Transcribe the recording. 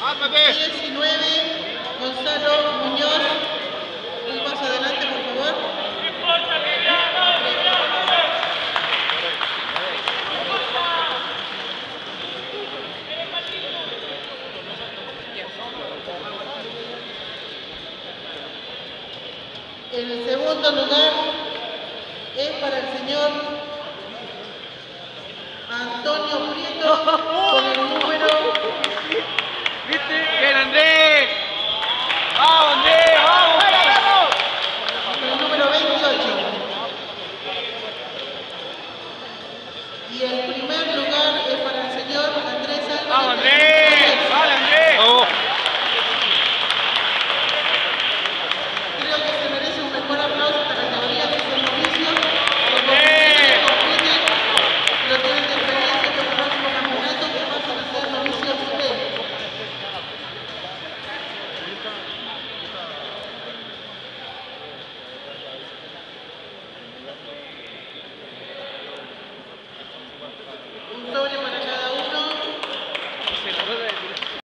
19, Gonzalo Muñoz. Un paso adelante, por favor. El segundo lugar es para el señor Antonio Prieto con el